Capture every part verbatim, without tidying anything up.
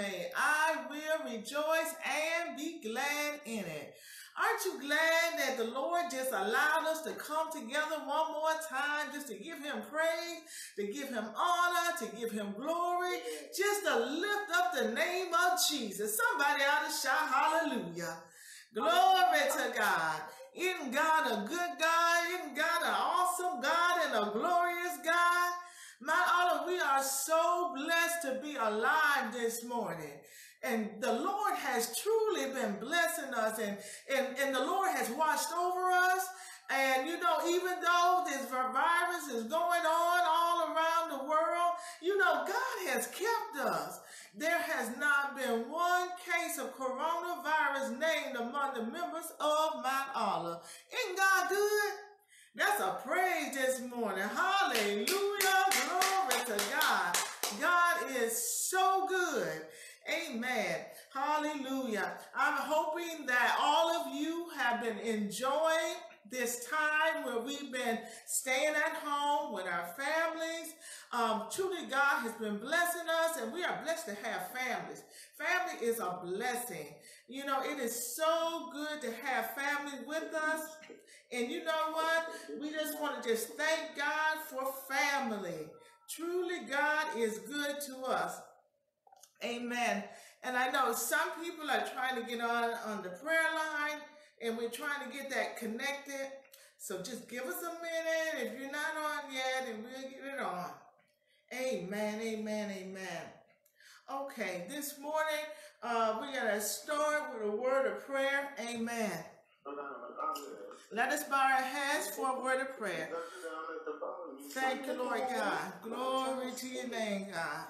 made. I will rejoice and be glad in it. Aren't you glad that the Lord just allowed us to come together one more time just to give him praise, to give him honor, to give him glory, just to lift up the name of Jesus? Somebody ought to shout hallelujah. Glory to God. Isn't God a good God? Isn't God an awesome God and a glorious God? My Allah, we are so blessed to be alive this morning. And the Lord has truly been blessing us, and, and, and the Lord has watched over us. And, you know, even though this virus is going on all around the world, you know, God has kept us. There has not been one case of coronavirus named among the members of Mount Allah. Isn't God good? That's a praise this morning. Hallelujah. Glory to God. God is so good. Amen. Hallelujah. I'm hoping that all of you have been enjoying this time where we've been staying at home with our families. Um, truly, God has been blessing us, and we are blessed to have families. Family is a blessing. You know, it is so good to have family with us. And you know what? We just want to just thank God for family. Truly, God is good to us. Amen. And I know some people are trying to get on on the prayer line, and we're trying to get that connected. So just give us a minute. If you're not on yet, and we'll get it on. Amen, amen, amen. Okay, this morning uh, we're going to start with a word of prayer. Amen. Let us bow our heads for a word of prayer. Thank you, Lord God. Glory to your name, God.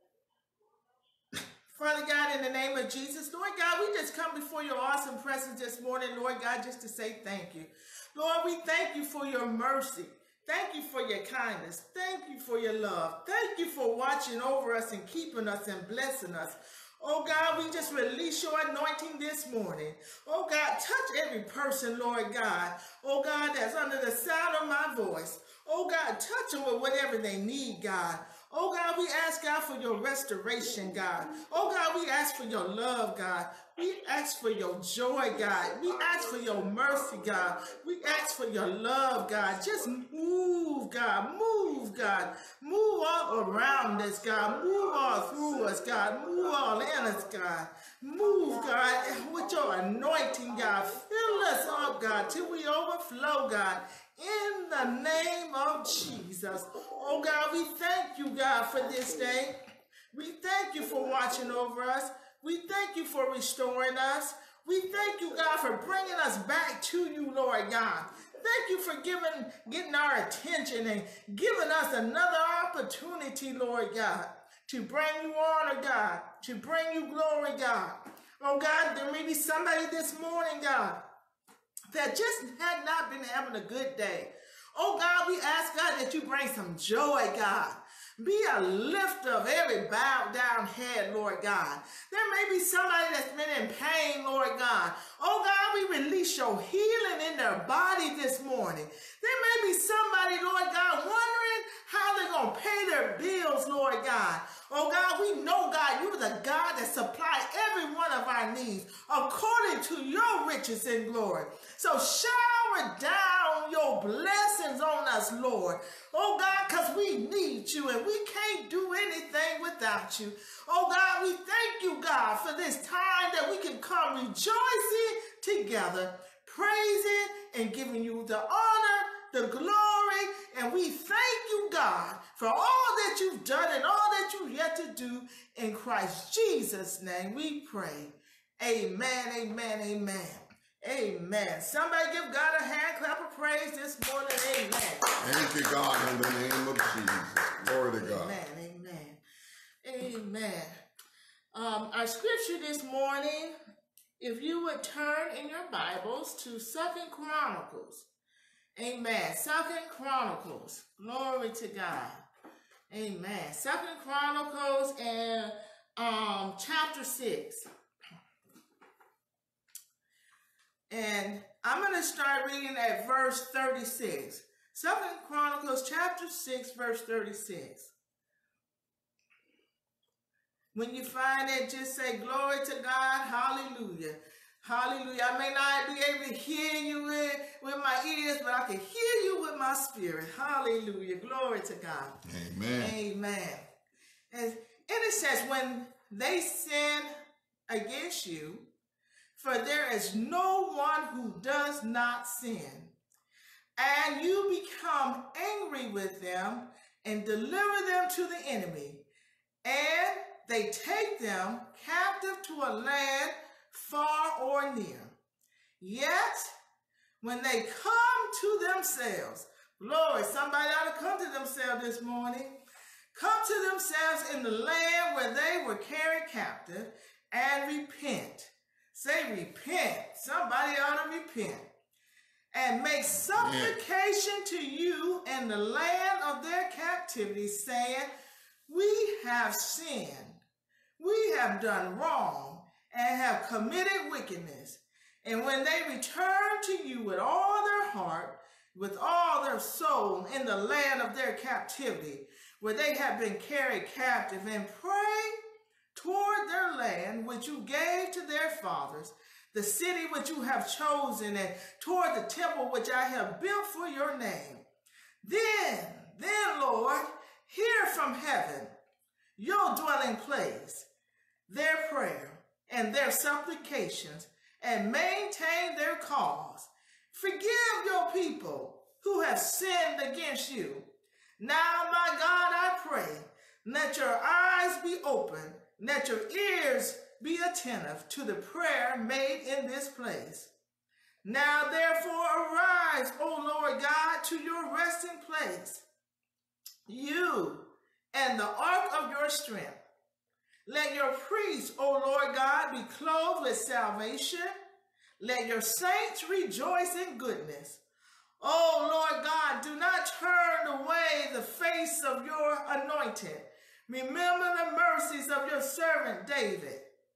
Father God, in the name of Jesus, Lord God, we just come before your awesome presence this morning, Lord God, just to say thank you. Lord, we thank you for your mercy. Thank you for your kindness. Thank you for your love. Thank you for watching over us and keeping us and blessing us. Oh God, we just release your anointing this morning. Oh God, touch every person, Lord God. Oh God, that's under the sound of my voice. Oh God, touch them with whatever they need, God. Oh God, we ask God for your restoration, God. Oh God, we ask for your love, God. We ask for your joy, God. We ask for your mercy, God. We ask for your love, God. Just move, God. Move, God. Move all around us, God. Move all through us, God. Move all in us, God. Move, God, with your anointing, God. Fill us up, God, till we overflow, God. In the name of Jesus. Oh God, we thank you, God, for this day. We thank you for watching over us. We thank you for restoring us. We thank you, God, for bringing us back to you, Lord God. Thank you for giving, getting our attention and giving us another opportunity, Lord God, to bring you honor, God, to bring you glory, God. Oh God, there may be somebody this morning, God, that just had not been having a good day. Oh God, we ask God that you bring some joy, God. Be a lifter of every bowed down head, Lord God. There may be somebody that's been in pain, Lord God. Oh God, we release your healing in their body this morning. There may be somebody, Lord God, wondering how they're going to pay their bills, Lord God. Oh God, we know, God, you're the God that supplies every one of our needs according to your riches and glory. So shower down your blessings on us, Lord. Oh God, because we need you and we can't do anything without you. Oh God, we thank you, God, for this time that we can come rejoicing together, praising and giving you the honor, the glory, and we thank you, God, for all that you've done and all that you've yet to do. In Christ Jesus' name we pray. Amen, amen, amen. Amen. Somebody give God a hand clap of praise this morning. Amen. Thank you, God, in the name of Jesus. Glory to God. Amen, amen, amen. Um, our scripture this morning, if you would turn in your Bibles to Second Chronicles. Amen. Second Chronicles. Glory to God. Amen. Second Chronicles and um, chapter six. And I'm going to start reading at verse thirty-six. Second Chronicles chapter six, verse thirty-six. When you find it, just say, glory to God, hallelujah. Hallelujah. I may not be able to hear you with, with my ears, but I can hear you with my spirit. Hallelujah. Glory to God. Amen. Amen. And, and it says, when they sin against you, for there is no one who does not sin, and you become angry with them and deliver them to the enemy, and they take them captive to a land far or near. Yet, when they come to themselves, glory, somebody ought to come to themselves this morning, come to themselves in the land where they were carried captive and repent. Say repent. Somebody ought to repent. And make supplication to you in the land of their captivity, saying, we have sinned, we have done wrong, and have committed wickedness. And when they return to you with all their heart, with all their soul in the land of their captivity, where they have been carried captive, and pray toward their land which you gave to their fathers, the city which you have chosen, and toward the temple which I have built for your name, then, then, Lord, hear from heaven your dwelling place, their prayer and their supplications, and maintain their cause. Forgive your people who have sinned against you. Now, my God, I pray, let your eyes be open, let your ears be attentive to the prayer made in this place. Now, therefore, arise, O Lord God, to your resting place, you and the ark of your strength. Let your priests, O Lord God, be clothed with salvation. Let your saints rejoice in goodness. O Lord God, do not turn away the face of your anointed. Remember the mercies of your servant David.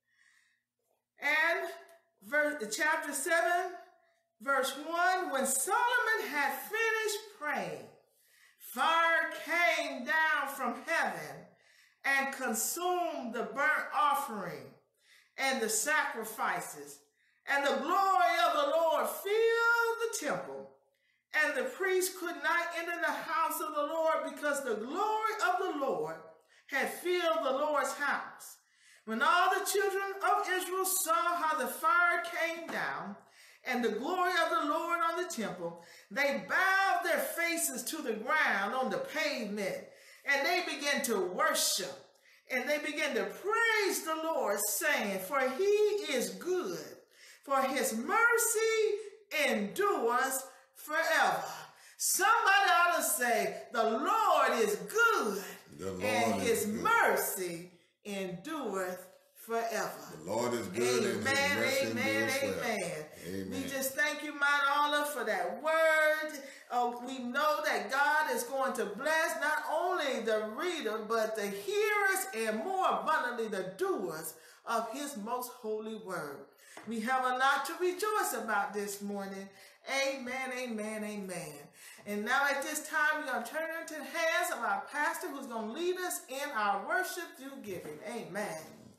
And verse, chapter seven, verse one, when Solomon had finished praying, fire came down from heaven and consumed the burnt offering and the sacrifices. And the glory of the Lord filled the temple. And the priest could not enter the house of the Lord because the glory of the Lord had filled the Lord's house. When all the children of Israel saw how the fire came down and the glory of the Lord on the temple, they bowed their faces to the ground on the pavement, and they began to worship, and they began to praise the Lord, saying, for he is good, for his mercy endures forever. Somebody ought to say, the Lord is good, Lord and his is mercy endureth forever. The Lord is good, amen, and his mercy amen, endures amen. forever. Amen. We just thank you, my Allah, for that word. Oh, we know that God is going to bless not only the reader, but the hearers, and more abundantly the doers of his most holy word. We have a lot to rejoice about this morning. Amen, amen, amen. And now at this time, we're going to turn into the hands of our pastor, who's going to lead us in our worship through giving. Amen.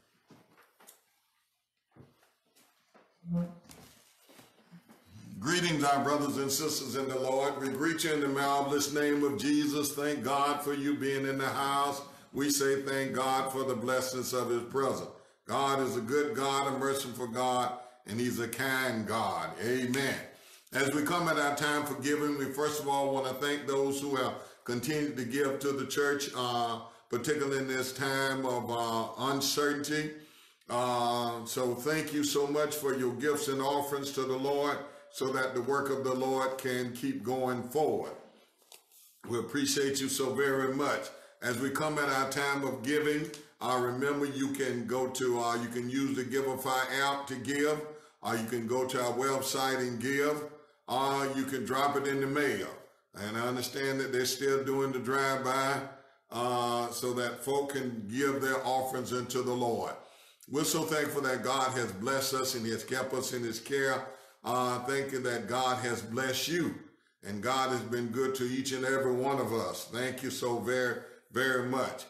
Greetings, our brothers and sisters in the Lord. We greet you in the marvelous name of Jesus. Thank God for you being in the house. We say thank God for the blessings of his presence. God is a good God, a merciful God, and he's a kind God. Amen. As we come at our time for giving, we first of all want to thank those who have continued to give to the church, uh, particularly in this time of uh, uncertainty. Uh, so thank you so much for your gifts and offerings to the Lord, so that the work of the Lord can keep going forward. We appreciate you so very much. As we come at our time of giving, uh, remember you can go to, uh, you can use the Giveify app to give, or you can go to our website and give, or you can drop it in the mail. And I understand that they're still doing the drive-by uh, so that folk can give their offerings into the Lord. We're so thankful that God has blessed us and he has kept us in his care. Uh, thinking that God has blessed you, and God has been good to each and every one of us. Thank you so very, very much.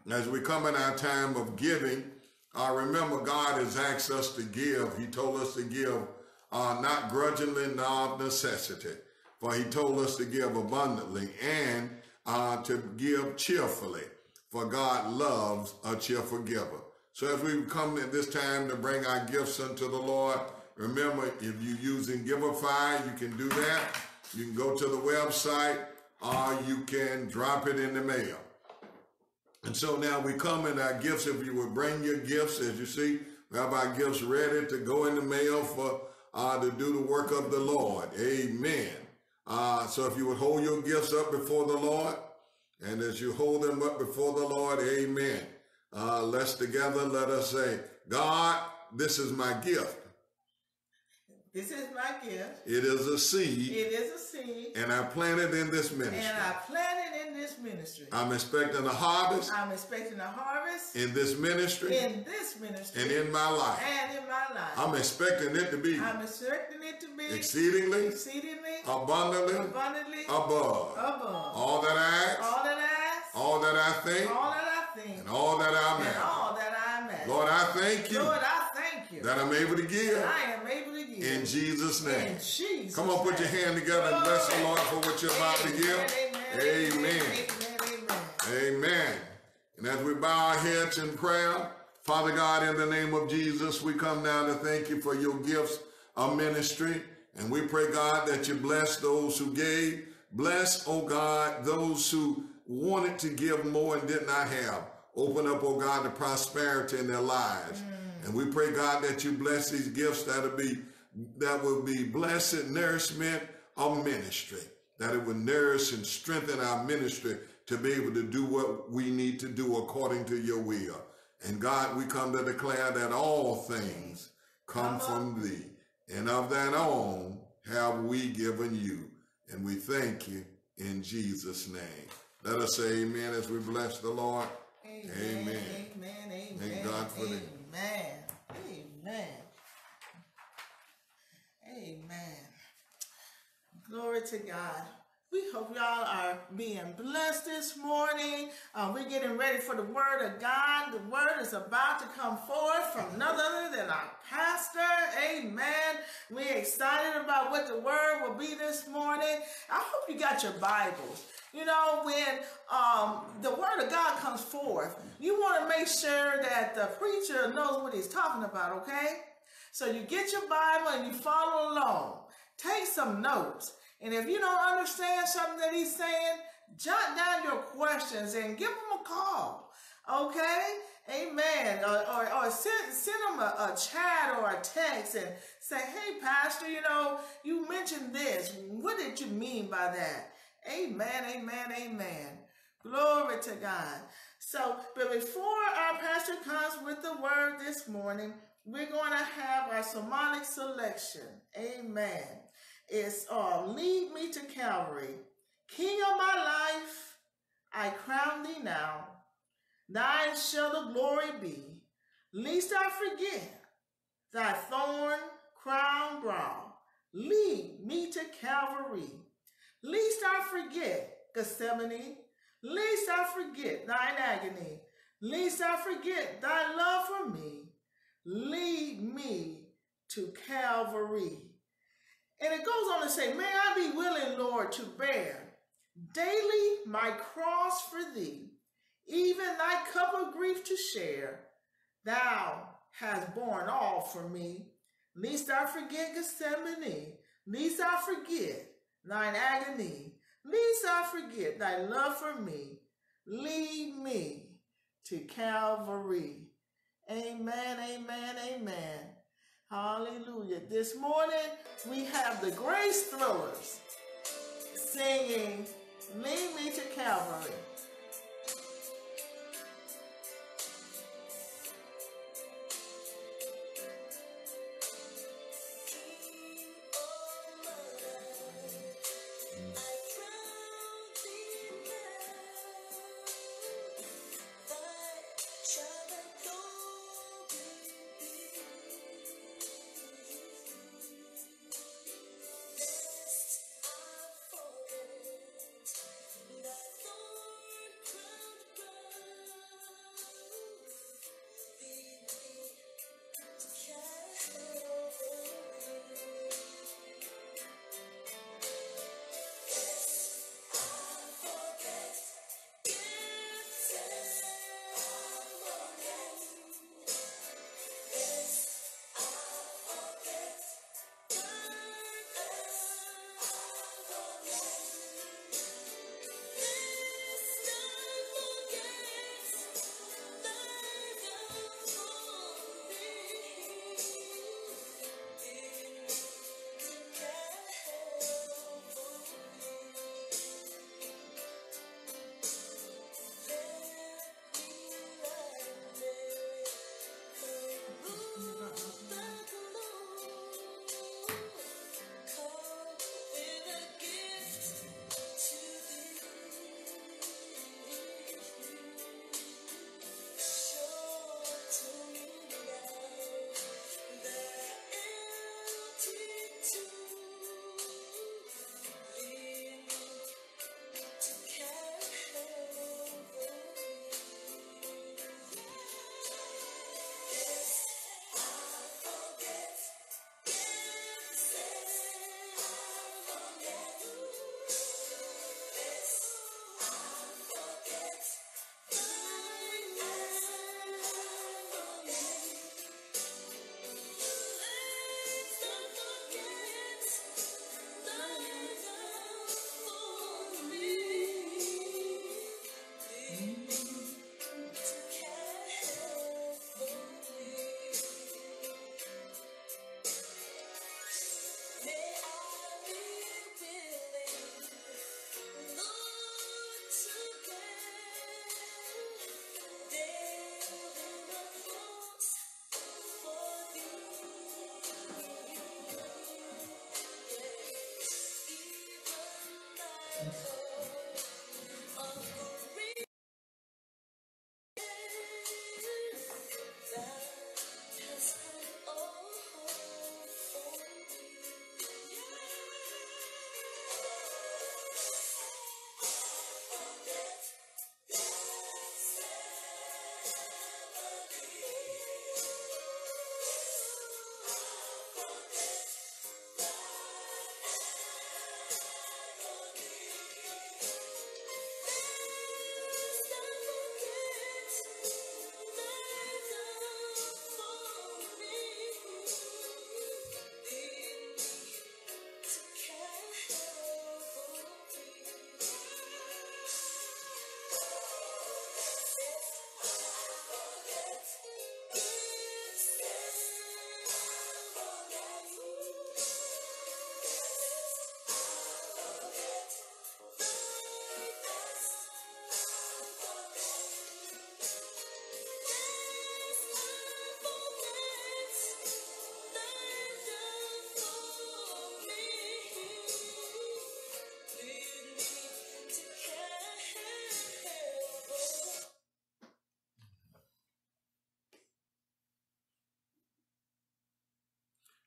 As we come in our time of giving, uh, remember God has asked us to give. He told us to give uh, not grudgingly, nor of necessity. For he told us to give abundantly and uh, to give cheerfully. For God loves a cheerful giver. So as we come at this time to bring our gifts unto the Lord, remember, if you're using Giveify, you can do that. You can go to the website, or you can drop it in the mail. And so now we come in our gifts. If you would bring your gifts, as you see, we have our gifts ready to go in the mail for uh, to do the work of the Lord. Amen. Uh, so if you would hold your gifts up before the Lord, and as you hold them up before the Lord, amen. Uh, let's together, let us say, God, this is my gift. This is my gift. It is a seed. It is a seed. And I planted in this ministry. And I planted in this ministry. I'm expecting a harvest. I'm expecting a harvest. In this ministry. In this ministry. And in my life. And in my life. I'm expecting it to be. I'm expecting it to be. Exceedingly. Exceedingly. Abundantly. Abundantly. Above. Above. All that I ask. All that I ask. All that I think. All that I think. And all that I imagine. And all that I imagine. Lord, I thank you. Lord, I thank you. That I'm able to give. That I am able to give. In Jesus' name. In Jesus' Come on, put your hand together and bless the Lord for what you're about to give. Amen. Amen. Amen. Amen. And as we bow our heads in prayer, Father God, in the name of Jesus, we come now to thank you for your gifts of ministry. And we pray, God, that you bless those who gave. Bless, oh God, those who wanted to give more and did not have. Open up, oh God, the prosperity in their lives. Mm. And we pray, God, that you bless these gifts that'll be that will be blessed nourishment of ministry, that it will nourish and strengthen our ministry to be able to do what we need to do according to your will. And God, we come to declare that all things come from thee, and of thine own have we given you. And we thank you in Jesus' name. Let us say amen as we bless the Lord. Amen. Amen. Amen. Amen. Thank God for the Amen. Amen. Amen. Glory to God. We hope y'all are being blessed this morning. Uh, we're getting ready for the word of God. The word is about to come forth from none other than our pastor. Amen. We're excited about what the word will be this morning. I hope you got your Bibles. You know, when um, the word of God comes forth, you want to make sure that the preacher knows what he's talking about, okay? So you get your Bible and you follow along. Take some notes. And if you don't understand something that he's saying, jot down your questions and give him a call. Okay? Amen. Or, or, or send, send him a, a chat or a text and say, hey, Pastor, you know, you mentioned this. What did you mean by that? Amen, amen, amen. Glory to God. So, but before our pastor comes with the word this morning, we're going to have our sermonic selection. Amen. It's uh, Lead Me to Calvary. King of my life, I crown thee now. Thine shall the glory be. Lest I forget thy thorn crown brow. Lead me to Calvary. Lest I forget Gethsemane. Lest I forget thine agony. Lest I forget thy love for me. Lead me to Calvary. And it goes on to say, may I be willing, Lord, to bear daily my cross for thee, even thy cup of grief to share. Thou hast borne all for me. Lest I forget Gethsemane. Lest I forget thine agony. Lest I forget thy love for me. Lead me to Calvary. Amen, amen, amen. Hallelujah. This morning, we have the Grace Thrillers singing, Lead Me to Calvary. Lest I forget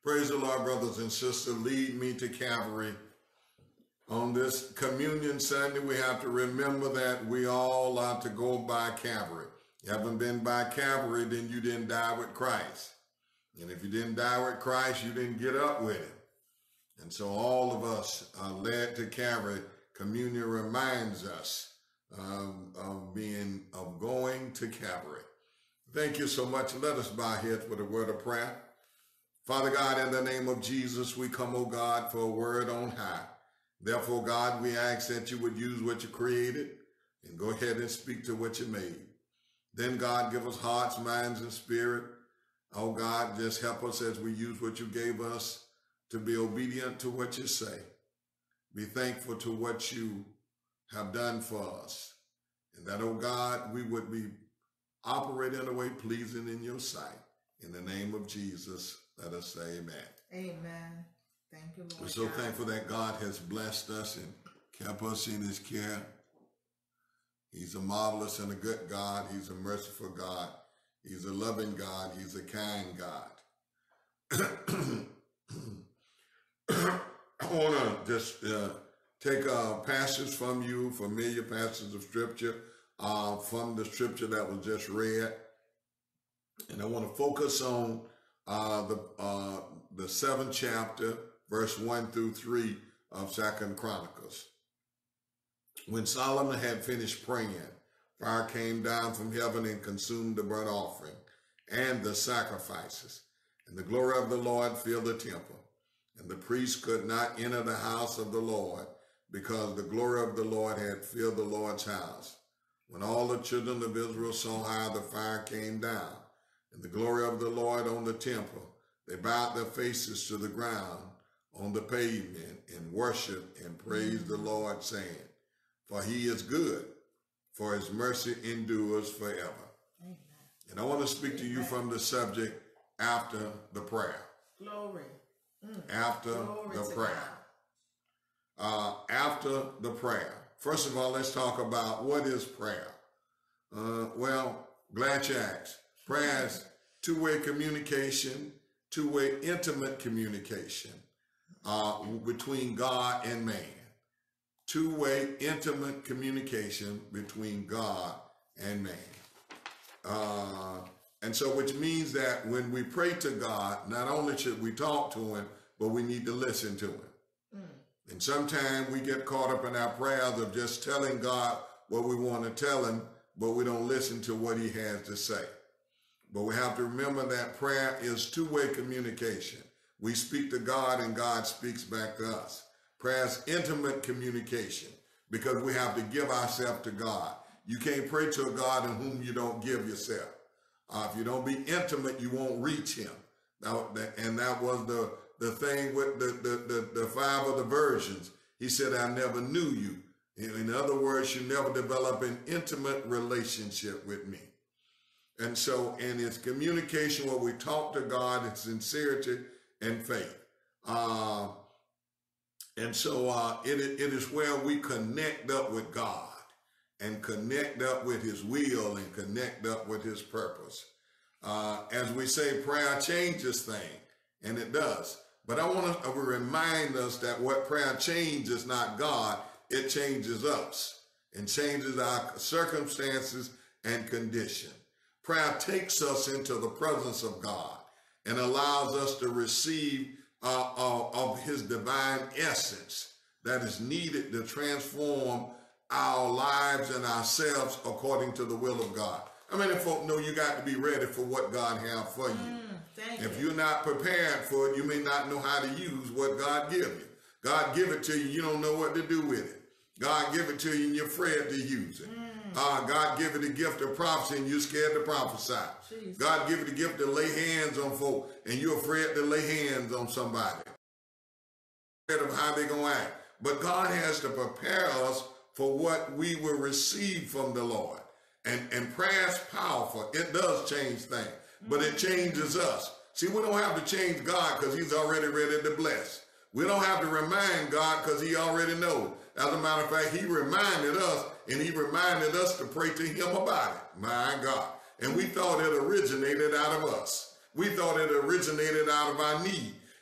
Praise the Lord, brothers and sisters. Lead me to Calvary. On this Communion Sunday, we have to remember that we all are to go by Calvary. You haven't been by Calvary, then you didn't die with Christ. And if you didn't die with Christ, you didn't get up with him. And so all of us are led to Calvary. Communion reminds us um, of being, of going to Calvary. Thank you so much. Let us bow heads with a word of prayer. Father God, in the name of Jesus, we come, oh God, for a word on high. Therefore, God, we ask that you would use what you created and go ahead and speak to what you made. Then, God, give us hearts, minds, and spirit. Oh, God, just help us as we use what you gave us to be obedient to what you say. Be thankful to what you have done for us. And that, oh, God, we would be operating in a way pleasing in your sight. In the name of Jesus, let us say amen. Amen. Thank you, Lord. We're so God. thankful that God has blessed us and kept us in his care. He's a marvelous and a good God. He's a merciful God. He's a loving God. He's a kind God. I want to just uh, take a passage from you, familiar passages of scripture, uh, from the scripture that was just read. And I want to focus on uh, the, uh, the seventh chapter, verse one through three of Second Chronicles. When Solomon had finished praying, fire came down from heaven and consumed the burnt offering and the sacrifices. And the glory of the Lord filled the temple. And the priests could not enter the house of the Lord because the glory of the Lord had filled the Lord's house. When all the children of Israel saw how the fire came down and the glory of the Lord on the temple, they bowed their faces to the ground on the pavement and worshiped and praised the Lord, saying, for he is good, for his mercy endures forever. Amen. And I want to speak Amen. to you from the subject after the prayer. Glory. Mm. After Glory the prayer. Uh, after the prayer. First of all, let's talk about what is prayer. Uh, well, glad you asked. Prayer is two-way communication, two-way intimate communication uh, between God and man. Two-way intimate communication between God and man. Uh, and so which means that when we pray to God, not only should we talk to him, but we need to listen to him. Mm. And sometimes we get caught up in our prayers of just telling God what we want to tell him, but we don't listen to what he has to say. But we have to remember that prayer is two-way communication. We speak to God and God speaks back to us. Prayer is intimate communication because we have to give ourselves to God. You can't pray to a God in whom you don't give yourself. Uh, if you don't be intimate, you won't reach him. Now, and that was the, the thing with the, the, the, the five of the virgins. He said, I never knew you. In other words, you never develop an intimate relationship with me. And so in its communication, where we talk to God in sincerity and faith. Uh, And so uh, it, it is where we connect up with God and connect up with his will and connect up with his purpose. Uh, as we say, prayer changes things, and it does. But I want to remind us that what prayer changes is not God, it changes us and changes our circumstances and condition. Prayer takes us into the presence of God and allows us to receive Uh, of, of his divine essence that is needed to transform our lives and ourselves according to the will of God. I mean, if folk know you got to be ready for what God has for you. Mm, if you. you're not prepared for it, you may not know how to use what God gives you. God give it to you, you don't know what to do with it. God give it to you and you're afraid to use it. Mm. Uh, God give it the gift of prophecy and you're scared to prophesy. Jeez. God give it the gift to lay hands on folk and you're afraid to lay hands on somebody. Afraid of how they're going to act. But God has to prepare us for what we will receive from the Lord. And, and prayer is powerful. It does change things, but it changes us. See, we don't have to change God because he's already ready to bless. We don't have to remind God because he already knows. As a matter of fact, he reminded us, and he reminded us to pray to him about it. My God. And we thought it originated out of us. We thought it originated out of our need.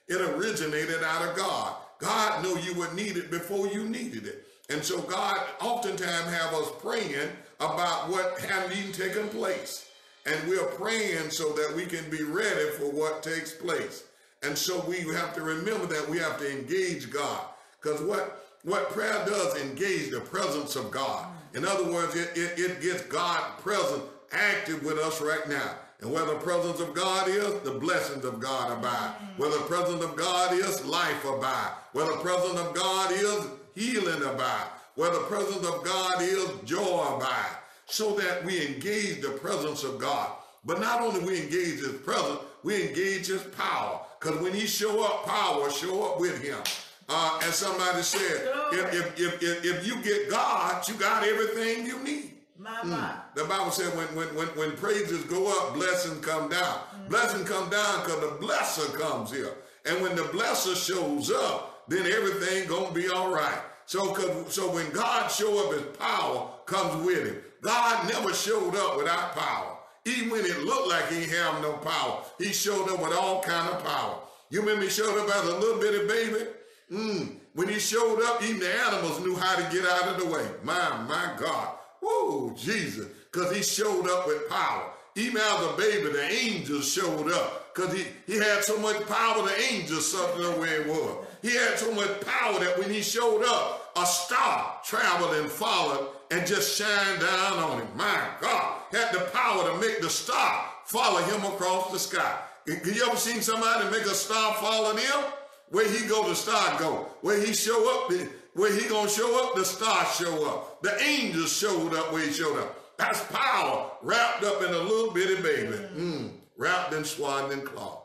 It originated out of God. God knew you would need it before you needed it. And so God oftentimes have us praying about what hadn't even taken place. And we're praying so that we can be ready for what takes place. And so we have to remember that we have to engage God. Because what, what prayer does, engage the presence of God. In other words, it, it, it gets God present, active with us right now. And where the presence of God is, the blessings of God abide. Where the presence of God is, life abide. Where the presence of God is, healing abide. Where the presence of God is, joy abide. So that we engage the presence of God. But not only we engage his presence, we engage his power. Because when he show up, power show up with him. Uh, and somebody said, if, if, if, if, if you get God, you got everything you need. My, my. Mm. The Bible said when, when, when, when praises go up, blessings come down. Mm. Blessing come down because the blesser comes here. And when the blesser shows up, then everything gonna be all right. So, cause, so when God show up, his power comes with him. God never showed up without power. Even when it looked like he had no power, he showed up with all kind of power. You remember he showed up as a little bitty baby? Mm. When he showed up, even the animals knew how to get out of the way. My, my God. Woo, Jesus. Because he showed up with power. Even as a baby, the angels showed up. Because he, he had so much power, the angels something the way it was. He had so much power that when he showed up, a star traveled and followed and just shined down on him. My God, had the power to make the star follow him across the sky. Have you ever seen somebody make a star follow them? Where he go, the star go. Where he show up, where he gonna show up, the star show up. The angels showed up where he showed up. That's power wrapped up in a little bitty baby. Mm, wrapped in swaddling cloth.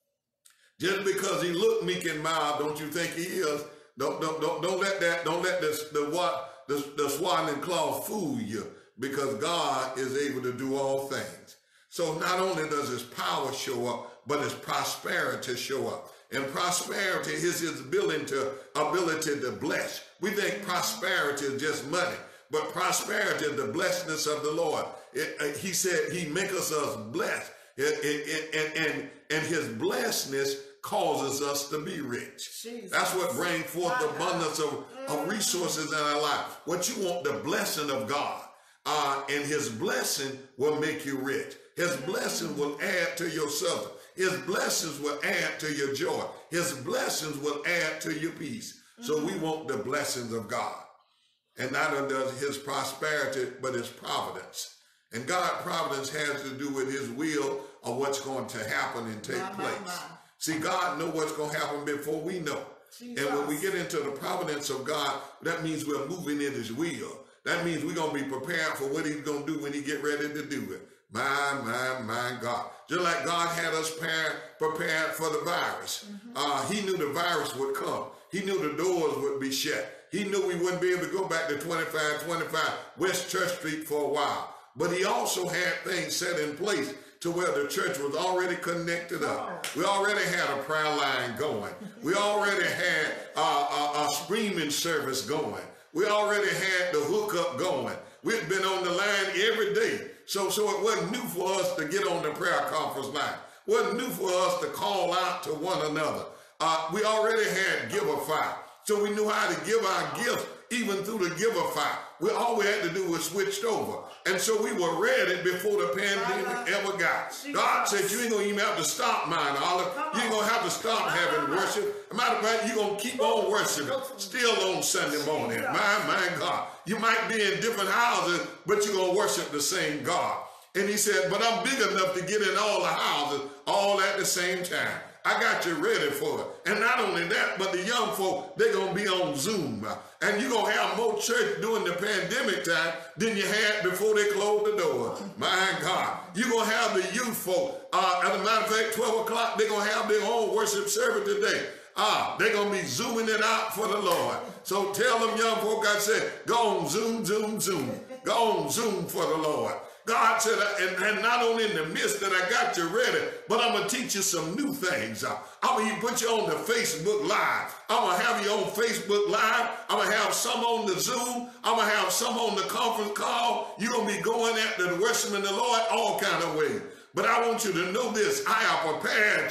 Just because he looked meek and mild, don't you think he is? Don't, don't, don't, don't let that, don't let this, the what, the, the swaddling cloth fool you, because God is able to do all things. So not only does his power show up, but his prosperity show up. And prosperity is his ability to, ability to bless. We think prosperity is just money, but prosperity is the blessedness of the Lord. It, uh, he said he makes us blessed. It, it, it, and, and, and his blessedness causes us to be rich. Jesus. That's what brings forth the abundance of, of resources in our life. What you want, the blessing of God. Uh, and his blessing will make you rich. His blessing will add to your substance. His blessings will add to your joy. His blessings will add to your peace. So we want the blessings of God. And not only does his prosperity, but his providence. And God's providence has to do with his will of what's going to happen and take my, place. My, my. See, God knows what's going to happen before we know. Jesus. And when we get into the providence of God, that means we're moving in his will. That means we're going to be prepared for what he's going to do when he get ready to do it. My, my, my God. Just like God had us prepared for the virus. Mm-hmm. uh, he knew the virus would come. He knew the doors would be shut. He knew we wouldn't be able to go back to twenty-five twenty-five West Church Street for a while. But he also had things set in place to where the church was already connected up. We already had a prayer line going. We already had uh, a, a streaming service going. We already had the hookup going. We've been on the line every day. So, so it wasn't new for us to get on the prayer conference line. It wasn't new for us to call out to one another. Uh, we already had Giveify. So we knew how to give our gifts even through the Giveify. We, all we had to do was switched over. And so we were ready before the pandemic ever got. God said, you ain't going to even have to stop mine, Olive. You ain't going to have to stop having worship. As a matter of fact, you're going to keep on worshiping still on Sunday morning. My, my God. You might be in different houses, but you're going to worship the same God. And he said, but I'm big enough to get in all the houses all at the same time. I got you ready for it. And not only that, but the young folk, they're going to be on Zoom. And you're going to have more church during the pandemic time than you had before they closed the door. My God. You're going to have the youth folk. Uh, as a matter of fact, twelve o'clock, they're going to have their own worship service today. Ah, they're going to be zooming it out for the Lord. So tell them young folk, I said, go on Zoom, Zoom, Zoom. Go on Zoom for the Lord. God said, and, and not only in the midst that I got you ready, but I'm going to teach you some new things. I'm going to put you on the Facebook Live. I'm going to have you on Facebook Live. I'm going to have some on the Zoom. I'm going to have some on the conference call. You're going to be going after the worshiping the Lord all kind of ways. But I want you to know this. I have prepared you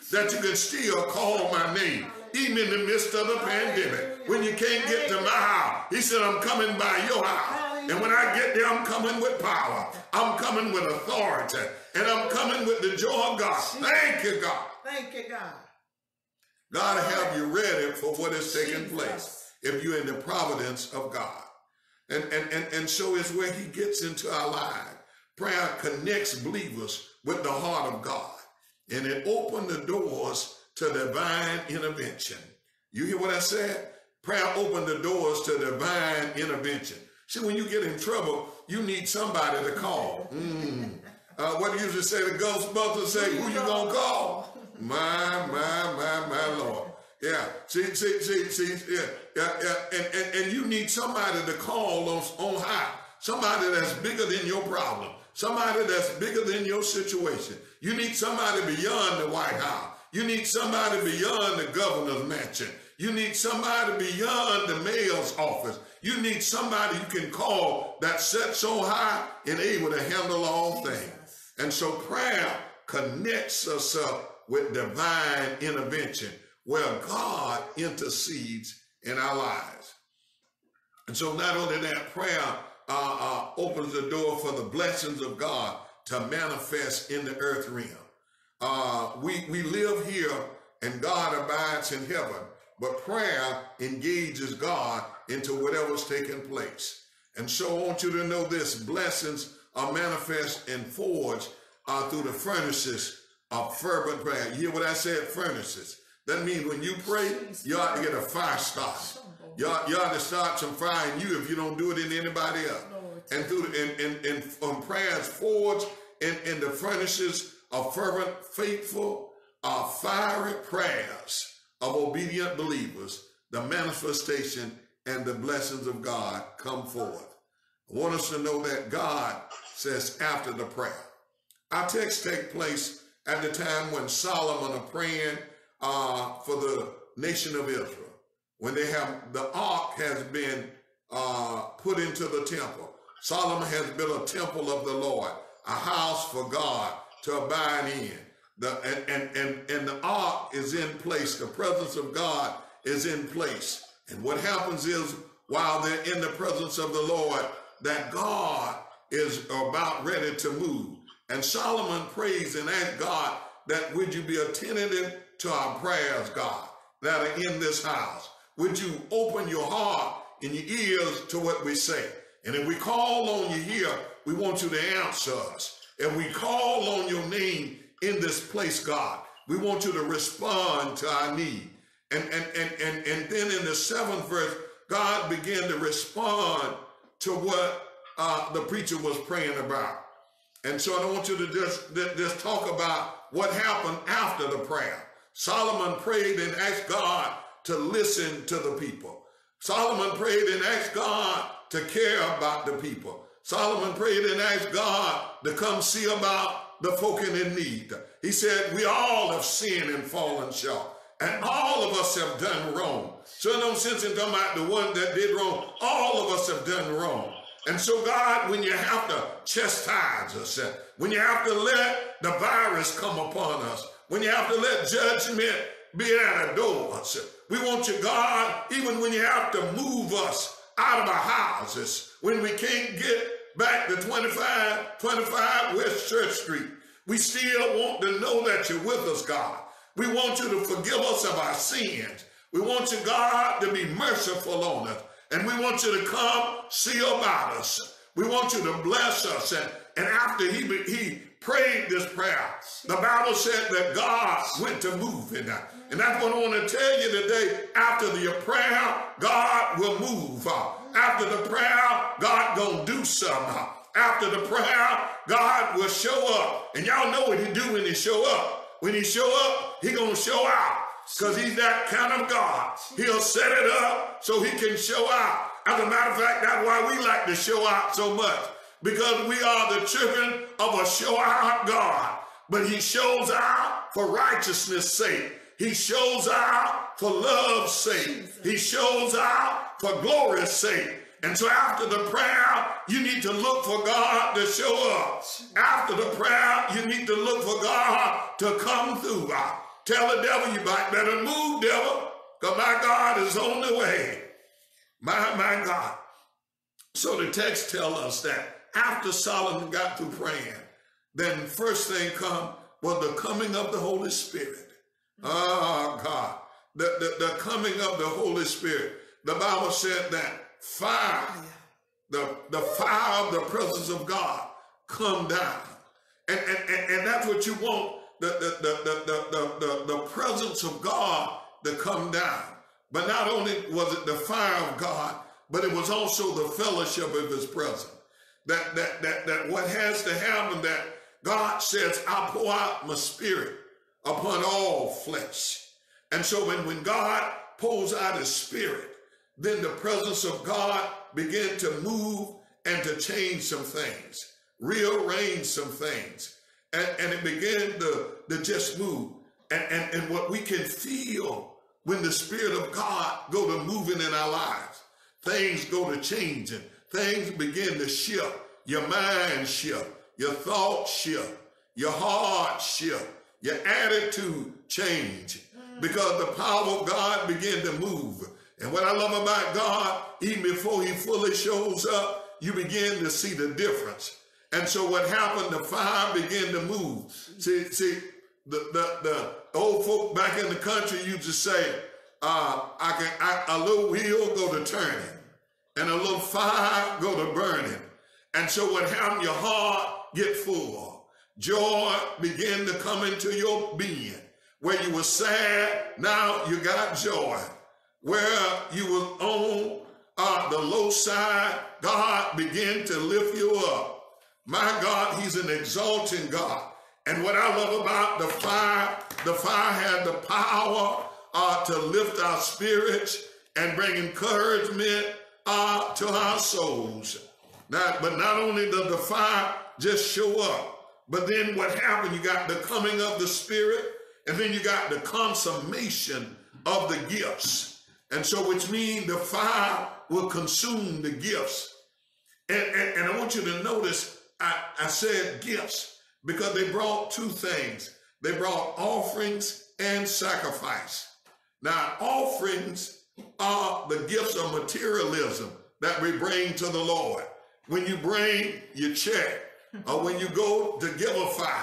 that you can still call my name, even in the midst of the pandemic. When you can't get to my house, he said, I'm coming by your house. And when I get there, I'm coming with power. I'm coming with authority. And I'm coming with the joy of God. Thank you, God. Thank you, God. God have you ready for what is taking place if you're in the providence of God. And, and, and, and so is where he gets into our lives. Prayer connects believers with the heart of God. And it opens the doors to divine intervention. You hear what I said? Prayer opens the doors to divine intervention. See, when you get in trouble, you need somebody to call. Mm. Uh, what do you usually say? The Ghostbusters say, who you gonna call? My, my, my, my Lord. Yeah, see, see, see, see, yeah, yeah, yeah. And, and, and you need somebody to call on, on high. Somebody that's bigger than your problem. Somebody that's bigger than your situation. You need somebody beyond the White House. You need somebody beyond the governor's mansion. You need somebody beyond the mayor's office. You need somebody you can call that sits so high and able to handle all things. And so prayer connects us up with divine intervention where God intercedes in our lives. And so not only that, prayer uh, uh, opens the door for the blessings of God to manifest in the earth realm. Uh, we, we live here and God abides in heaven, but prayer engages God into whatever's taking place. And so I want you to know this: blessings are manifest and forged uh, through the furnaces of fervent prayer. You hear what I said? Furnaces. That means when you pray, you ought to get a fire started. You ought, you ought to start some fire in you if you don't do it in anybody else. And through and, and, and um, prayers forged in, in the furnaces of fervent, faithful, uh, fiery prayers of obedient believers, the manifestation and the blessings of God come forth. I want us to know that God says after the prayer. Our text takes place at the time when Solomon is praying uh, for the nation of Israel, when they have the ark has been uh, put into the temple. Solomon has built a temple of the Lord, a house for God to abide in. The, and, and, and, and the ark is in place. The presence of God is in place. And what happens is, while they're in the presence of the Lord, that God is about ready to move. And Solomon prays and asks God that would you be attentive to our prayers, God, that are in this house. Would you open your heart and your ears to what we say? And if we call on you here, we want you to answer us. If we call on your name in this place, God, we want you to respond to our need. And, and, and, and, and then in the seventh verse, God began to respond to what uh, the preacher was praying about. And so I want you to just, just talk about what happened after the prayer. Solomon prayed and asked God to listen to the people. Solomon prayed and asked God to care about the people. Solomon prayed and asked God to come see about the folk in need. He said, we all have sinned and fallen short, and all of us have done wrong. So no sense in talking about the one that did wrong. All of us have done wrong. And so God, when you have to chastise us, when you have to let the virus come upon us, when you have to let judgment be at our doors, we want you, God, even when you have to move us out of our houses, when we can't get back to twenty-five twenty-five West Church Street, we still want to know that you're with us, God. We want you to forgive us of our sins. We want you, God, to be merciful on us. And we want you to come see about us. We want you to bless us. And, and after he, he prayed this prayer, the Bible said that God went to move in that. And that's what I want to tell you today. After the prayer, God will move. After the prayer, God gonna do something. After the prayer, God will show up. And y'all know what he do when he show up. When he show up, he gonna show out. Because he's that kind of God. He'll set it up so he can show out. As a matter of fact, that's why we like to show out so much. Because we are the children of a show out God. But he shows out for righteousness' sake. He shows out for love's sake. He shows out for glory's sake. And so after the prayer, you need to look for God to show up. After the prayer, you need to look for God to come through. Tell the devil, you might better move, devil, because my God is on the way. My, my God. So the text tells us that after Solomon got through praying, then first thing come was the coming of the Holy Spirit. Oh, God. The, the, the coming of the Holy Spirit. The Bible said that fire, the, the fire of the presence of God come down. And, and, and, and that's what you want, the, the, the, the, the, the, the presence of God to come down. But not only was it the fire of God, but it was also the fellowship of his presence. That, that, that, that what has to happen, that God says, I pour out my spirit upon all flesh. And so when, when God pours out his spirit, then the presence of God began to move and to change some things, rearrange some things. And, and it began to, to just move. And, and, and what we can feel when the Spirit of God go to moving in our lives, things go to changing, things begin to shift, your mind shift, your thoughts shift, your heart shift, your attitude change, because the power of God began to move. And what I love about God, even before he fully shows up, you begin to see the difference. And so what happened, the fire began to move. See, see, the, the, the old folk back in the country used to say, uh, I can, I, a little wheel go to turning, and a little fire go to burning. And so what happened, your heart get full. Joy began to come into your being. Where you were sad, now you got joy. Where you were on uh, the low side, God began to lift you up. My God, he's an exalting God. And what I love about the fire, the fire had the power uh, to lift our spirits and bring encouragement uh, to our souls. Now, but not only does the fire just show up, but then what happened, you got the coming of the Spirit, and then you got the consummation of the gifts. And so which means the fire will consume the gifts. And, and, and I want you to notice, I, I said gifts because they brought two things. They brought offerings and sacrifice. Now, offerings are the gifts of materialism that we bring to the Lord. When you bring your check, or when you go to Giveify,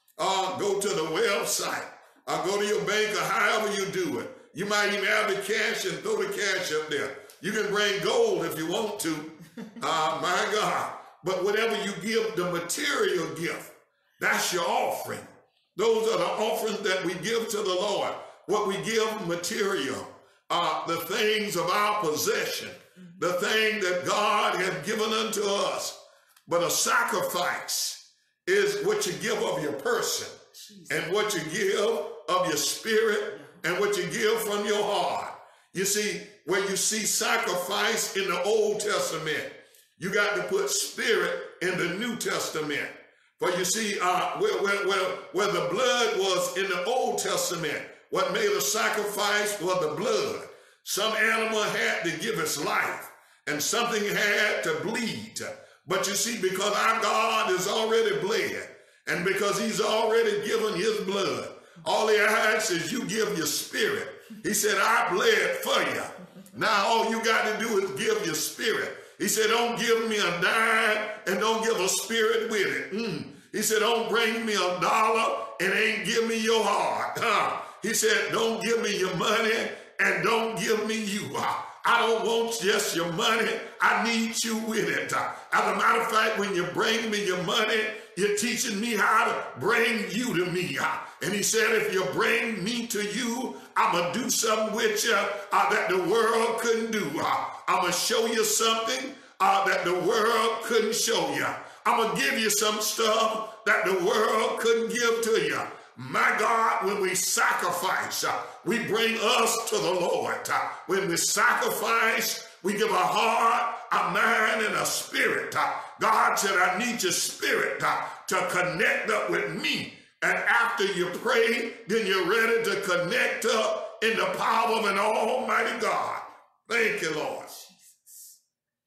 or go to the website, or go to your bank, or however you do it, you might even have the cash and throw the cash up there. You can bring gold if you want to, uh, my God. But whatever you give, the material gift, that's your offering. Those are the offerings that we give to the Lord. What we give material, uh, the things of our possession, the thing that God has given unto us. But a sacrifice is what you give of your person, and what you give of your spirit, and what you give from your heart. You see, where you see sacrifice in the Old Testament, you got to put spirit in the New Testament. For you see, uh, where, where, where, where the blood was in the Old Testament, what made a sacrifice was the blood. Some animal had to give its life, and something had to bleed. But you see, because our God is already bled, and because he's already given his blood, all he asks is you give your spirit. He said, I bled for you. Now all you got to do is give your spirit. He said, don't give me a dime and don't give a spirit with it. Mm. He said, don't bring me a dollar and ain't give me your heart. Huh? He said, don't give me your money and don't give me you. I don't want just your money. I need you with it. As a matter of fact, when you bring me your money, you're teaching me how to bring you to me. And he said, if you bring me to you, I'm going to do something with you uh, that the world couldn't do. Uh, I'm going to show you something uh, that the world couldn't show you. I'm going to give you some stuff that the world couldn't give to you. My God, when we sacrifice, uh, we bring us to the Lord. Uh, when we sacrifice, we give a heart, a mind, and a spirit. Uh, God said, I need your spirit uh, to connect up with me. And after you pray, then you're ready to connect up in the power of an almighty God. Thank you, Lord. Jesus.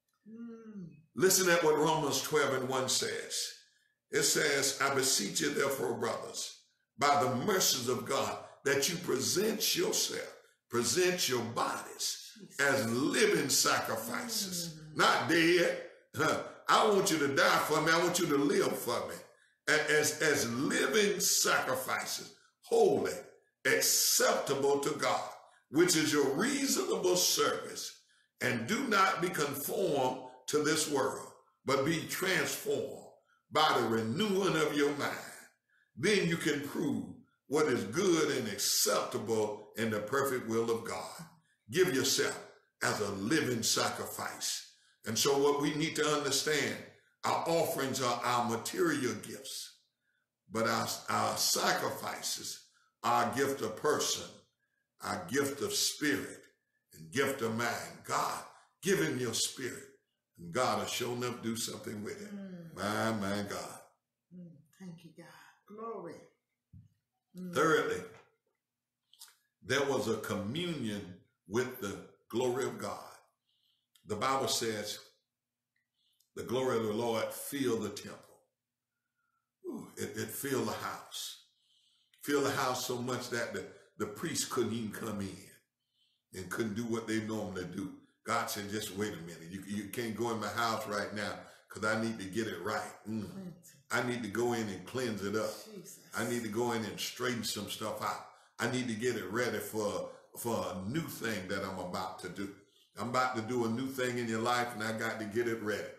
Mm. Listen at what Romans twelve and one says. It says, I beseech you therefore, brothers, by the mercies of God, that you present yourself, present your bodies as living sacrifices, mm. not dead. Huh. I want you to die for me. I want you to live for me. As, as living sacrifices, holy, acceptable to God, which is your reasonable service. And do not be conformed to this world, but be transformed by the renewing of your mind. Then you can prove what is good and acceptable in the perfect will of God. Give yourself as a living sacrifice. And so what we need to understand, our offerings are our material gifts, but our, our sacrifices are our gift of person, our gift of spirit, and gift of mind. God, give him your spirit, and God will sure enough do something with it. Mm. My, my God. Mm. Thank you, God. Glory. Mm. Thirdly, there was a communion with the glory of God. The Bible says the glory of the Lord filled the temple. Ooh, it, it filled the house. Filled the house so much that the, the priests couldn't even come in and couldn't do what they normally do. God said, just wait a minute. You, you can't go in my house right now because I need to get it right. Mm. I need to go in and cleanse it up. Jesus. I need to go in and straighten some stuff out. I need to get it ready for, for a new thing that I'm about to do. I'm about to do a new thing in your life, and I got to get it ready.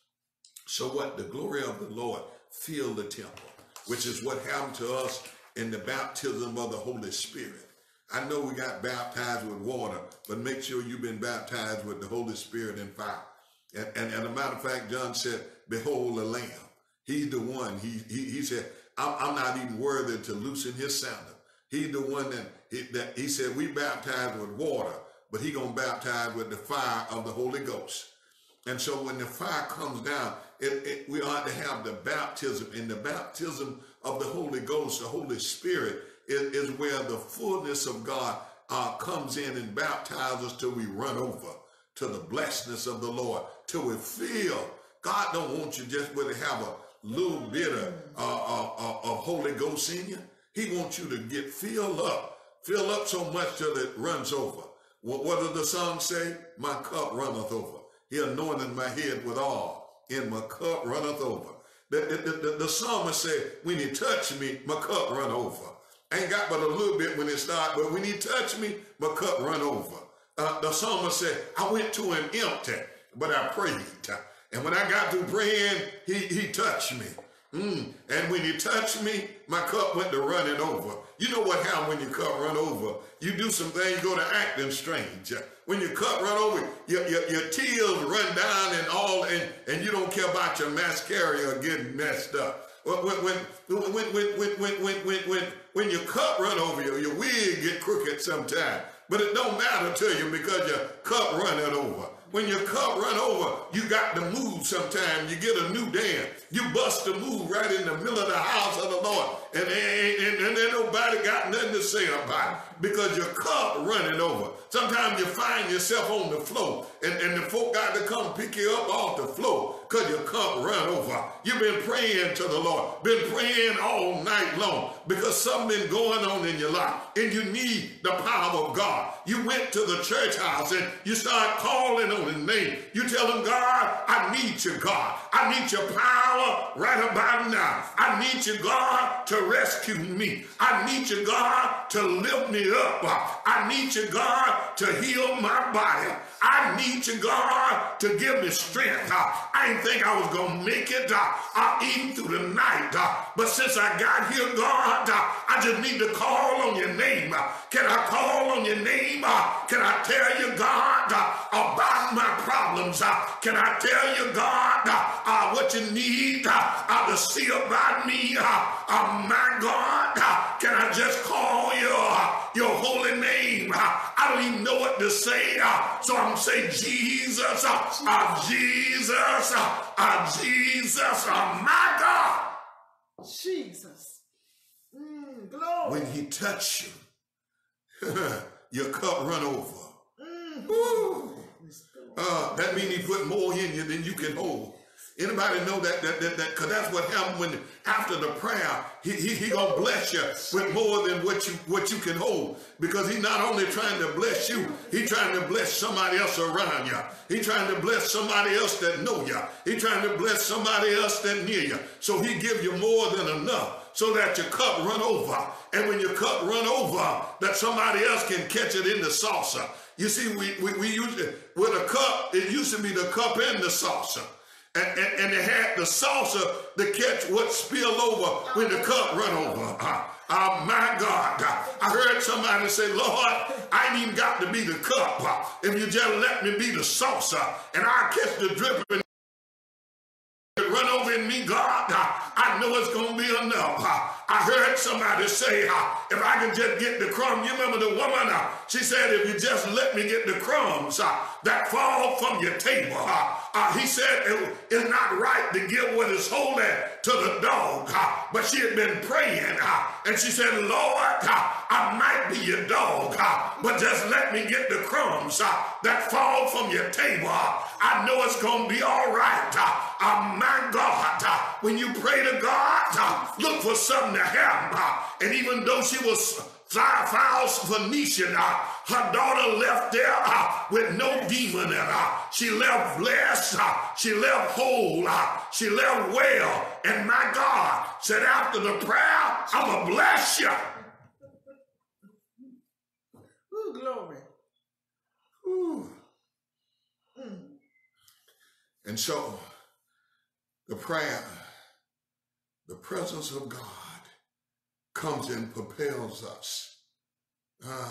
So what? The glory of the Lord filled the temple, which is what happened to us in the baptism of the Holy Spirit. I know we got baptized with water, but make sure you've been baptized with the Holy Spirit and fire. And, and, and as a matter of fact, John said, behold the Lamb. He's the one. He, he, he said, I'm, I'm not even worthy to loosen his sandal. He's the one that he, that he said, we baptized with water, but he going to baptize with the fire of the Holy Ghost. And so when the fire comes down, it, it, we ought to have the baptism. In the baptism of the Holy Ghost, the Holy Spirit, is, is where the fullness of God uh, comes in and baptizes us till we run over to the blessedness of the Lord, till we feel. God don't want you just to have a little bit of, uh, uh, uh, of Holy Ghost in you. He wants you to get filled up, fill up so much till it runs over. What, what does the song say? My cup runneth over. He anointed my head with oil, and my cup runneth over. The, the, the, the psalmist said, when he touched me, my cup run over. I ain't got but a little bit when it started, but when he touched me, my cup run over. Uh, the psalmist said, I went to him empty, but I prayed. And when I got through praying, he, he touched me. Mm. And when he touched me, my cup went to running over. You know what happens when your cup run over? You do some things, go to acting strange. When your cup run over, your, your, your tears run down and all, and, and you don't care about your mascara getting messed up. When, when, when, when, when, when, when, when, when, when, when your cup run over, your, your wig get crooked sometimes. But it don't matter to you because your cup running over. When your cup run over, you got to move sometime. You get a new dance. You bust a move right in the middle of the house of the Lord. And, and, and, and then nobody got nothing to say about it because your cup running over. Sometimes you find yourself on the floor and, and the folk got to come pick you up off the floor because your cup run over. You've been praying to the Lord, been praying all night long because something been going on in your life and you need the power of God. You went to the church house and you start calling on his name. You tell him, God, I need you, God. I need your power right about now. I need you, God, to rescue me. I need you, God, to lift me up. I need you, God, to heal my body. I need you, God, to give me strength. I didn't think I was going to make it uh, even through the night. Uh, but since I got here, God, uh, I just need to call on your name. Uh, can I call on your name? Uh, can I tell you, God, uh, about my problems? Uh, can I tell you, God, uh, uh, what you need uh, uh, to see about me? Uh, uh, my God, uh, can I just call you uh, your holy name? Uh, I don't even know what to say, uh, so I'm say Jesus, uh, uh, Jesus, uh, uh, Jesus, uh, my God. Jesus. Mm, glory. When he touched you, your cup run over. Mm. Woo. Uh, that means he put more in you than you can hold. Anybody know that? That, that, that, cause that's what happened when after the prayer, he, he, he gonna bless you with more than what you, what you can hold. Because he's not only trying to bless you, he's trying to bless somebody else around you. He's trying to bless somebody else that know you. He's trying to bless somebody else that near you. So he give you more than enough so that your cup run over. And when your cup run over, that somebody else can catch it in the saucer. You see, we, we, we used to, with a cup, it used to be the cup and the saucer. And, and, and they had the saucer to catch what spilled over when the cup run over. Uh, oh, my God. Uh, I heard somebody say, Lord, I ain't even got to be the cup. Uh, if you just let me be the saucer, and I'll catch the dripping run over in me, God, uh, I know it's going to be enough. Uh, I heard somebody say, uh, if I can just get the crumbs. You remember the woman, uh, she said, if you just let me get the crumbs uh, that fall from your table. Uh, uh, he said, it, it's not right to give what is holy to the dog. Uh, but she had been praying, uh, and she said, Lord, uh, I might be your dog, uh, but just let me get the crumbs uh, that fall from your table. Uh, I know it's going to be all right. Uh, uh, my God, uh, when you pray to God, uh, look for something to happen. Uh, and even though she was Zarephael's Phoenician, uh, her daughter left there uh, with no demon in her. She left blessed. Uh, she left whole. Uh, she left well. And my God said, after the prayer, I'm going to bless you. Ooh, glory. Ooh. Mm. And so, the prayer, the presence of God comes and propels us uh,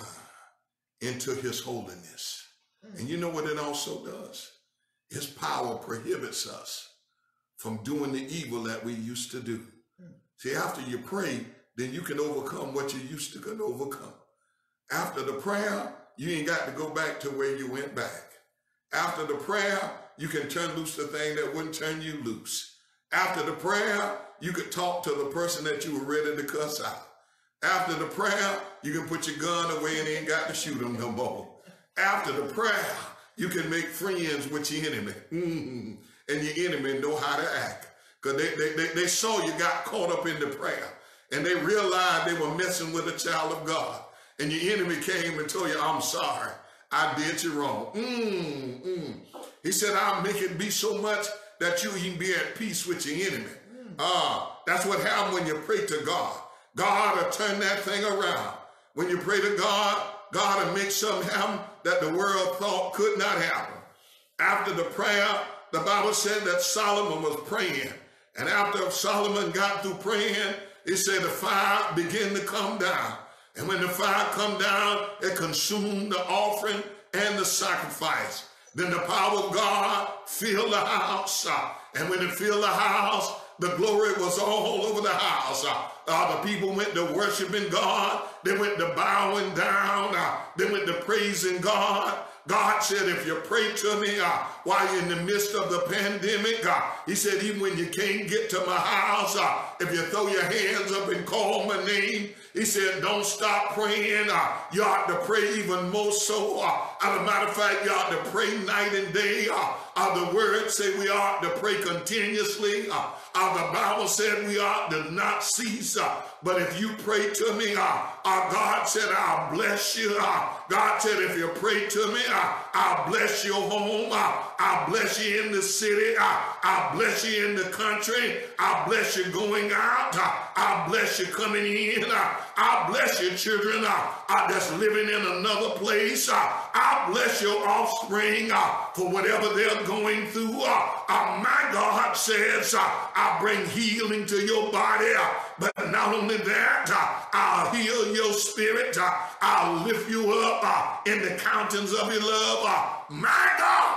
into his holiness. Mm. And you know what it also does? His power prohibits us from doing the evil that we used to do. Mm. See, after you pray, then you can overcome what you used to could overcome. After the prayer, you ain't got to go back to where you went back. After the prayer, you can turn loose the thing that wouldn't turn you loose. After the prayer, you could talk to the person that you were ready to cuss out. After the prayer, you can put your gun away and ain't got to shoot them no more. After the prayer, you can make friends with your enemy. Mm-hmm. And your enemy know how to act. Because they, they, they, they saw you got caught up in the prayer. And they realized they were messing with a child of God. And your enemy came and told you, I'm sorry. I did you wrong. Mm, mm. He said, I'll make it be so much that you can be at peace with your enemy. Mm. Uh, that's what happens when you pray to God. God will turn that thing around. When you pray to God, God will make something happen that the world thought could not happen. After the prayer, the Bible said that Solomon was praying. And after Solomon got through praying, it said the fire began to come down. And when the fire come down, it consumed the offering and the sacrifice. Then the power of God filled the house. And when it filled the house, the glory was all over the house. Uh, the people went to worshiping God. They went to bowing down. Uh, they went to praising God. God said, if you pray to me uh, while you're in the midst of the pandemic, uh, he said, even when you can't get to my house, uh, if you throw your hands up and call my name, he said, don't stop praying. Uh, you ought to pray even more so. Uh, as a matter of fact, you ought to pray night and day. Uh, uh, the word say we ought to pray continuously. Uh, uh, the Bible said we ought to not cease. Uh, but if you pray to me, uh, uh, God said, I'll bless you. Uh, God said, if you pray to me, uh, I'll bless your home. Uh, I'll bless you in the city. Uh, I'll bless you in the country. I'll bless you going out. Uh, I'll bless you coming in. Uh, I'll bless your children uh, uh, that's living in another place. Uh, I'll bless your offspring uh, for whatever they're going through. Uh, uh, my God says, uh, I'll bring healing to your body. Uh, but not only that, uh, I'll heal your spirit. Uh, I'll lift you up uh, in the countenance of your love. Uh, my God.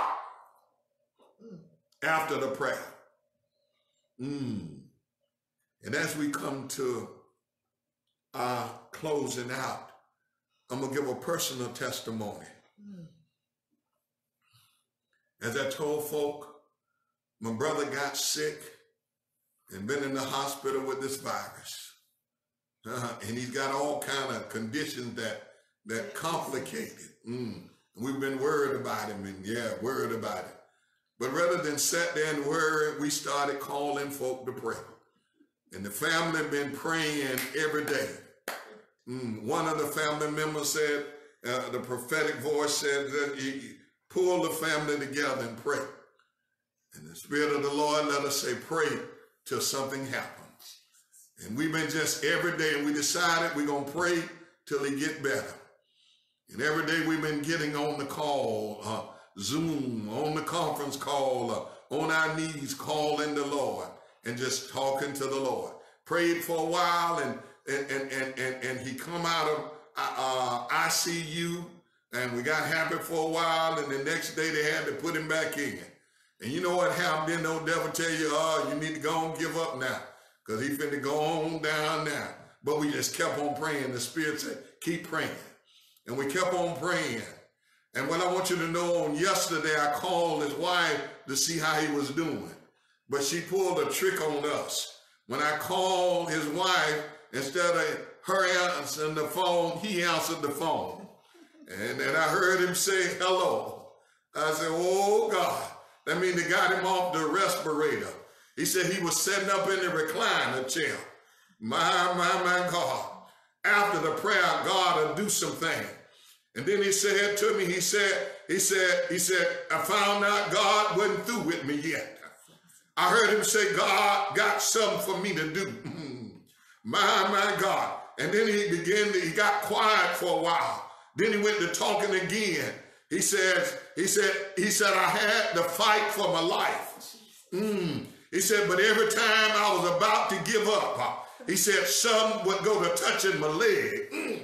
After the prayer. Mm. And as we come to uh, closing out, I'm going to give a personal testimony. Mm. As I told folk, my brother got sick and been in the hospital with this virus. Uh, and he's got all kind of conditions that, that complicated. Mm. We've been worried about him and yeah, worried about it. But rather than sit there and worry, we started calling folk to pray. And the family been praying every day. Mm, one of the family members said, uh, the prophetic voice said that you pull the family together and pray. And the Spirit of the Lord let us say, pray till something happens. And we've been just every day, and we decided we're going to pray till it get better. And every day we've been getting on the call, uh, Zoom, on the conference call, uh, on our knees, calling the Lord and just talking to the Lord. Prayed for a while, and and and and and, and he come out of uh, I C U, and we got happy for a while, and the next day they had to put him back in. And you know what happened? Then no devil tell you, oh, you need to go and give up now, because he finna go on down now. But we just kept on praying. The Spirit said, keep praying. And we kept on praying. And what I want you to know, on yesterday, I called his wife to see how he was doing. But she pulled a trick on us. When I called his wife, instead of her answering the phone, he answered the phone. And then I heard him say, hello. I said, oh, God. That means they got him off the respirator. He said he was sitting up in the recliner chair. My, my, my God. After the prayer, God will do something. And then he said to me, he said, he said, he said, I found out God wasn't through with me yet. I heard him say, God got something for me to do. My, my God. And then he began to, he got quiet for a while. Then he went to talking again. He says, he said, he said, I had to fight for my life. Mm. He said, but every time I was about to give up, he said, some would go to touching my leg. Mm.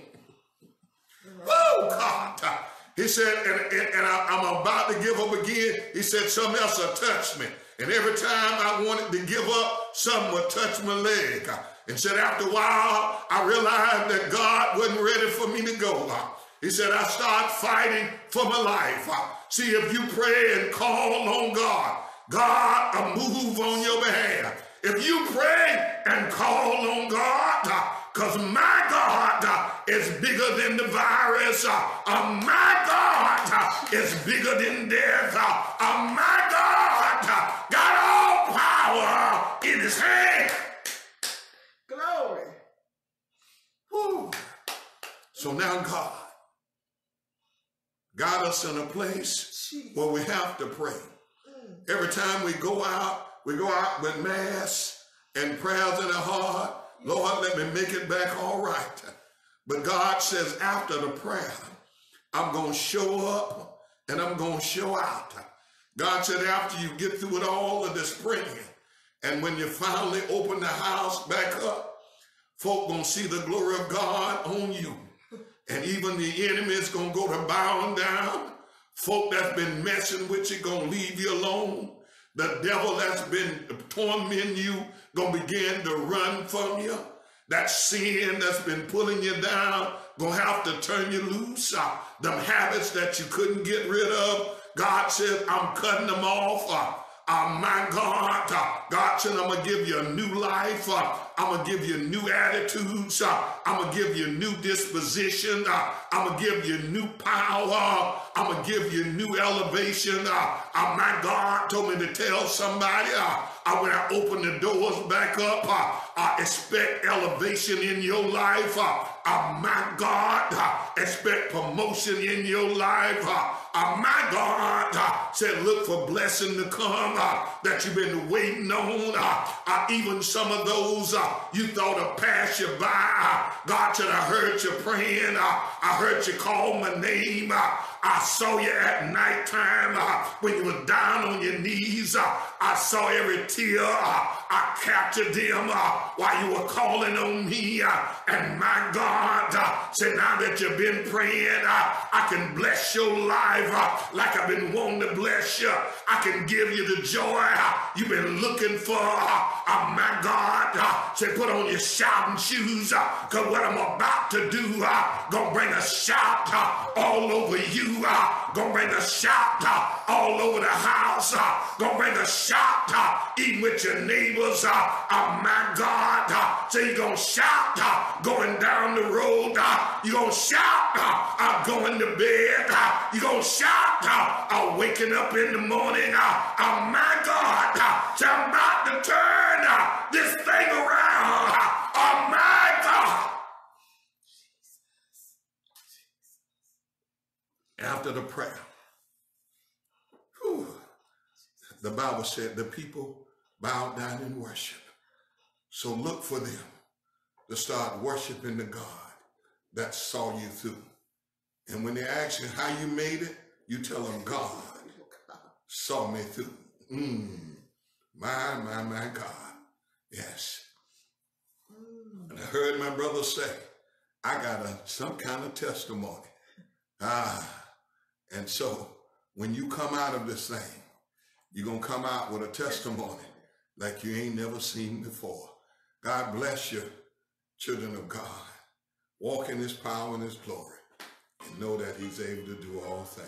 Oh, God. He said, and, and, and I, I'm about to give up again. He said, something else will touch me. And every time I wanted to give up, something would touch my leg. And said, after a while, I realized that God wasn't ready for me to go. He said, I start fighting for my life. See, if you pray and call on God, God will move on your behalf. If you pray and call on God, because my God is bigger than the virus, uh, my God is bigger than death, uh, my God got all power in his hand. Glory. Woo. So now God got us in a place Jeez. Where we have to pray. Mm. Every time we go out, we go out with mass and prayers in our heart. Lord, let me make it back all right. But God says after the prayer, I'm going to show up and I'm going to show out. God said after you get through with all of this praying, and when you finally open the house back up, folk going to see the glory of God on you. And even the enemy is going to go to bowing down. Folk that's been messing with you going to leave you alone. The devil that's been tormenting you going to begin to run from you. That sin that's been pulling you down going to have to turn you loose. Uh, them habits that you couldn't get rid of, God said, I'm cutting them off. Uh, uh, my God, uh, God said, I'm going to give you a new life. Uh, I'm going to give you new attitudes. Uh, I'm going to give you new disposition. Uh, I'm going to give you new power. I'm going to give you new elevation. Uh, uh, my God told me to tell somebody, uh, uh, when I open the doors back up, uh, I expect elevation in your life. Uh, uh, my God, uh, expect promotion in your life. Uh, uh, my God uh, said, look for blessing to come uh, that you've been waiting on. Uh, uh, even some of those uh, you thought would pass you by. Uh, God said, I heard you praying. Uh, I heard you call my name. Uh, I saw you at nighttime uh, when you were down on your knees. Uh, I saw every tear. Uh, I captured them uh, while you were calling on me. Uh, and my God uh, said, now that you've been praying, uh, I can bless your life uh, like I've been wanting to bless you. I can give you the joy uh, you've been looking for. Uh, uh, my God uh, said, put on your shouting shoes, because uh, what I'm about to do, uh, gonna bring a shout uh, all over you. Uh, gonna bring a shout uh, all over the house. Uh, gonna bring a shout uh, even with your neighbors. Uh, uh, my God uh, So you're going to shout uh, going down the road. Uh, you're going to shout uh, uh, going to bed. Uh, you're going to shout uh, uh, waking up in the morning. Uh, oh, my God. Uh, so I'm about to turn uh, this thing around. Uh, oh, my God. After the prayer, whew, the Bible said the people bowed down in worship. So look for them to start worshiping the God that saw you through. And when they ask you how you made it, you tell them God saw me through. Mm, my, my, my God. Yes. And I heard my brother say, I got a, some kind of testimony. Ah. And so when you come out of this thing, you're going to come out with a testimony like you ain't never seen before. God bless you, children of God. Walk in his power and his glory and know that he's able to do all things.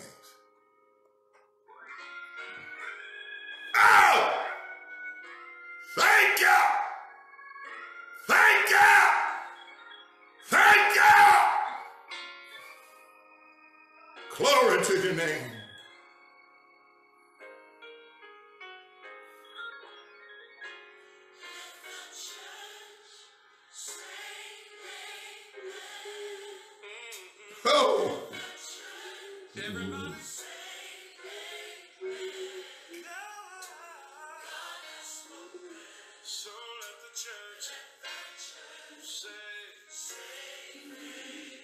Oh! Thank you! Thank you! Thank you! Glory to your name. Oh! Everybody say amen. So let the church say amen.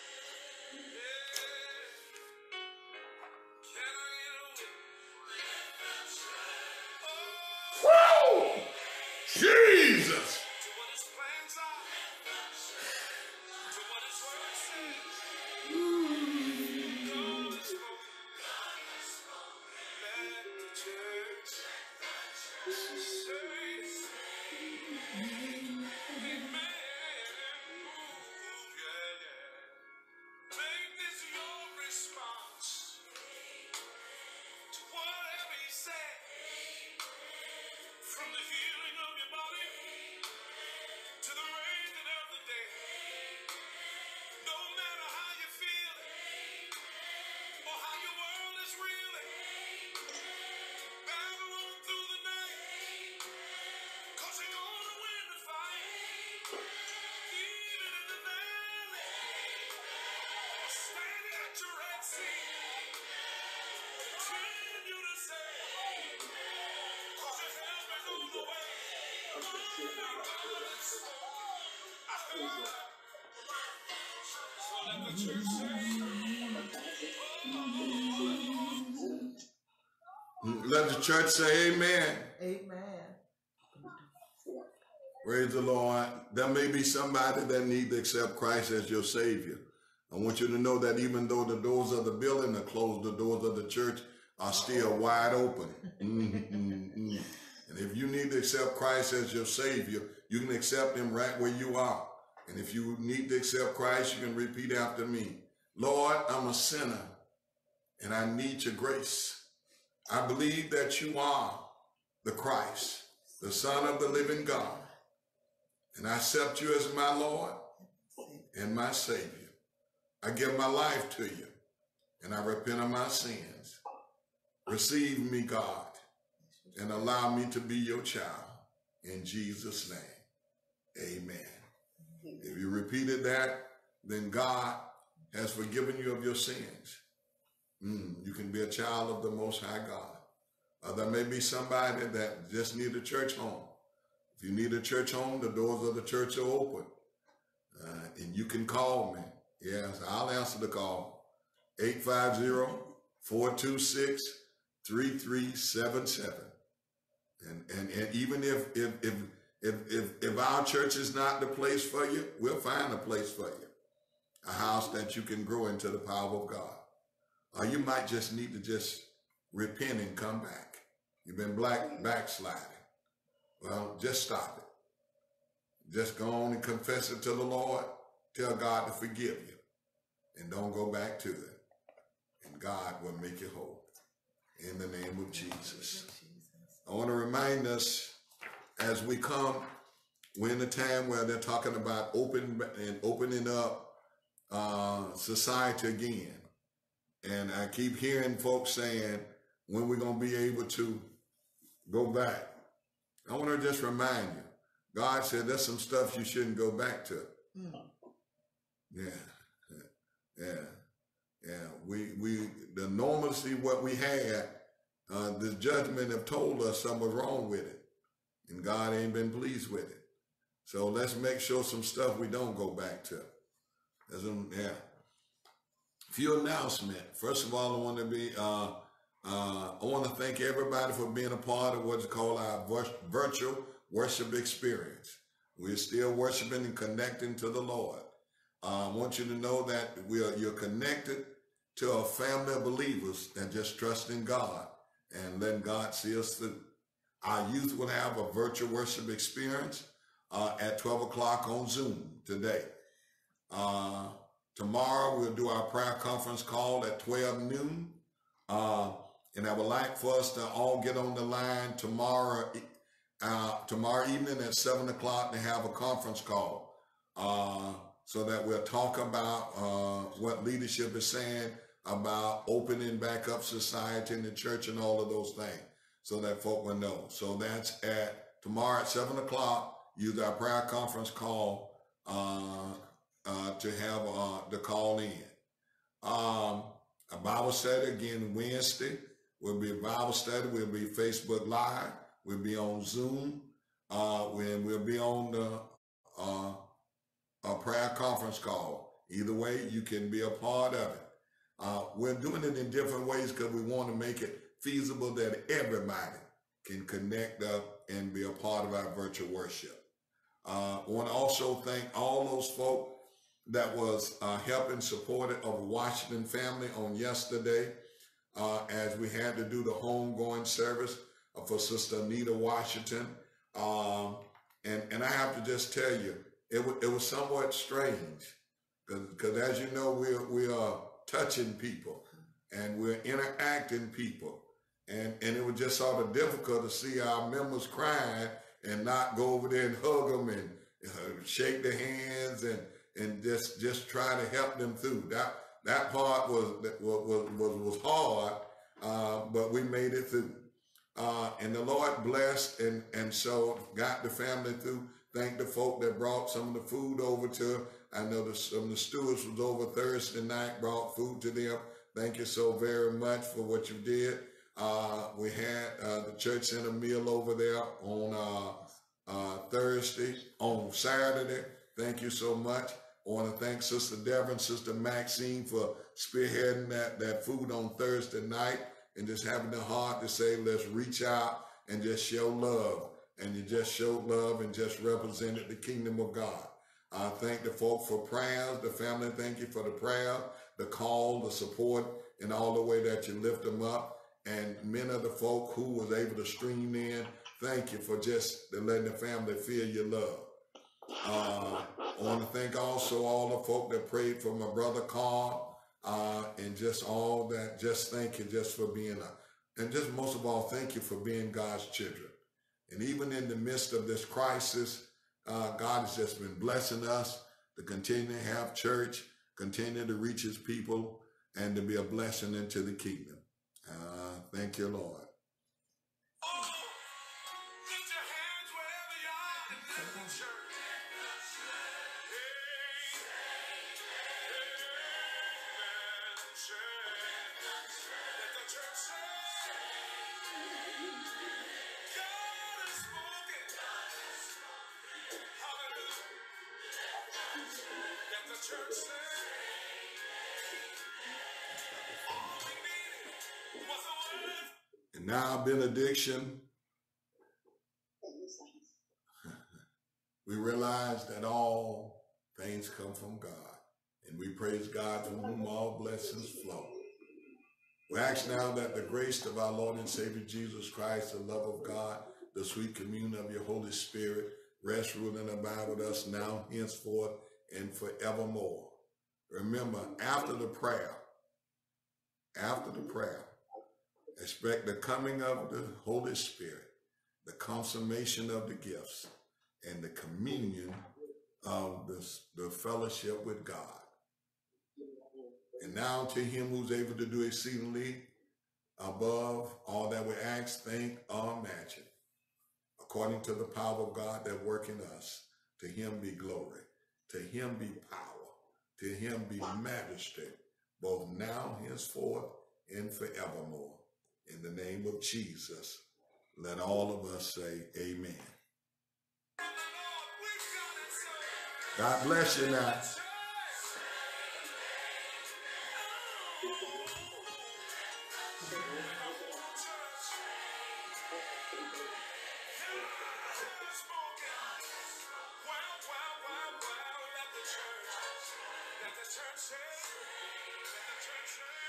Woo! Jesus! To what his plans are, to what his word says. God has spoken. Let the church say amen. Yeah, yeah. Make this your response to whatever he said. From the healing of your body to the raising of the dead. No matter how you feel or how your world is reeling, battle on through the night, cause you're gonna win the fight. Even in the valley, or standing at your Red Sea, continue to say, cause your help is on the way. Let the church say amen. Amen. Praise the Lord. There may be somebody that needs to accept Christ as your Savior. I want you to know that even though the doors of the building are closed, the doors of the church are still wide open. Mm-hmm. And if you need to accept Christ as your Savior, you can accept him right where you are. And if you need to accept Christ, you can repeat after me. Lord, I'm a sinner and I need your grace. I believe that you are the Christ, the Son of the living God. And I accept you as my Lord and my Savior. I give my life to you and I repent of my sins. Receive me, God, and allow me to be your child. In Jesus' name, amen. If you repeated that, then God has forgiven you of your sins. Mm, you can be a child of the Most High God. Or there may be somebody that just need a church home. If you need a church home, the doors of the church are open. Uh, and you can call me. Yes, I'll answer the call. eight five zero, four two six, three three seven seven. And, and, and even if, if, if, if, if, if our church is not the place for you, we'll find a place for you. A house that you can grow into the power of God. Or you might just need to just repent and come back. You've been black backsliding. Well, just stop it. Just go on and confess it to the Lord. Tell God to forgive you. And don't go back to it. And God will make you whole. In the name of Jesus. I want to remind us as we come we're in a time where they're talking about open and opening up uh, society again. And I keep hearing folks saying, when we're going to be able to go back. I want to just remind you, God said there's some stuff you shouldn't go back to. Mm. Yeah, yeah, yeah. We, we, the normalcy what we had, uh, the judgment have told us something was wrong with it. And God ain't been pleased with it. So let's make sure some stuff we don't go back to. Some, yeah. Few announcements. First of all, I want to be, uh, uh, I want to thank everybody for being a part of what's called our virtual worship experience. We're still worshiping and connecting to the Lord. Uh, I want you to know that we are, you're connected to a family of believers that just trust in God and letting God see us through. Our youth will have a virtual worship experience uh, at twelve o'clock on Zoom today. Uh, tomorrow we'll do our prayer conference call at twelve noon. Uh, and I would like for us to all get on the line tomorrow, uh, tomorrow evening at seven o'clock to have a conference call uh, so that we'll talk about uh, what leadership is saying about opening back up society and the church and all of those things so that folk will know. So that's at tomorrow at seven o'clock. Use our prayer conference call uh, uh, to have uh, the call in. Um, a Bible study again Wednesday. We'll be a Bible study. We'll be Facebook Live. We'll be on Zoom. Uh, when we'll be on the uh, a prayer conference call. Either way, you can be a part of it. Uh, we're doing it in different ways because we want to make it feasible that everybody can connect up and be a part of our virtual worship. Uh, I want to also thank all those folk that was uh, helping supported of Washington family on yesterday uh, as we had to do the homegoing service uh, for Sister Anita Washington. Um, and, and I have to just tell you, it, w it was somewhat strange because as you know, we're, we are touching people and we're interacting people. And, and it was just sort of difficult to see our members crying and not go over there and hug them and uh, shake their hands and and just just try to help them through. That that part was was was was hard, uh, but we made it through. Uh, and the Lord blessed and and so got the family through. Thank the folk that brought some of the food over to. I know the, some of the stewards was over Thursday night, brought food to them. Thank you so very much for what you did. Uh, we had uh, the church sent a meal over there on uh, uh, Thursday, on Saturday. Thank you so much. I want to thank Sister Devon, Sister Maxine for spearheading that, that food on Thursday night and just having the heart to say, let's reach out and just show love. And you just showed love and just represented the kingdom of God. I thank the folk for prayers, the family, thank you for the prayer, the call, the support, and all the way that you lift them up. And many of the folk who was able to stream in, thank you for just letting the family feel your love. Uh, I want to thank also all the folk that prayed for my brother Carl, uh, and just all that, just thank you just for being a, and just most of all, thank you for being God's children. And even in the midst of this crisis, uh, God has just been blessing us to continue to have church, continue to reach his people, and to be a blessing into the kingdom. Uh, thank you, Lord. And now, benediction. We realize that all things come from God, and we praise God from whom all blessings flow. We ask now that the grace of our Lord and Savior Jesus Christ, the love of God, the sweet communion of your Holy Spirit, rest, rule, and abide with us now, henceforth, and forevermore. Remember, after the prayer, after the prayer, expect the coming of the Holy Spirit, the consummation of the gifts, and the communion of the, the fellowship with God. And now to him who's able to do exceedingly above all that we ask, think, or imagine, according to the power of God that work in us, to him be glory, to him be power, to him be majesty, both now, henceforth, and forevermore. In the name of Jesus, let all of us say amen. God bless you now. Let the church say, let the church say.